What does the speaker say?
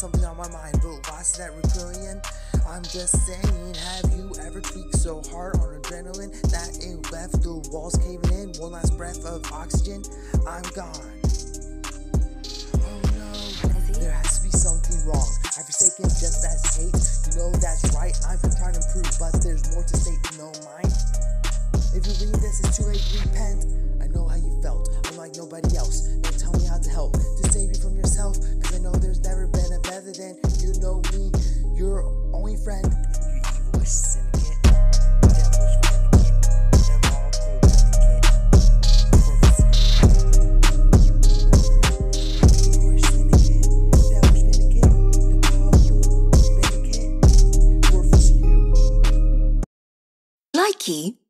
something on my mind, but lost that rebellion. I'm just saying, have you ever tweaked so hard on adrenaline that it left the walls caving in? One last breath of oxygen, I'm gone. Oh no, there has to be something wrong. I've forsaken just as hate. You know that's right, I'm trying to improve, but there's more to state, no mind. If you read this, it's too late to repent. I know how you felt, unlike nobody else. Now tell me how to help, to save you from yourself, cause I know there's never been a better than you know me, your only friend. You evil syndicate, devilish syndicate, never all cold syndicate. Evil syndicate, devilish syndicate, never all cold syndicate. Worthless you. Likey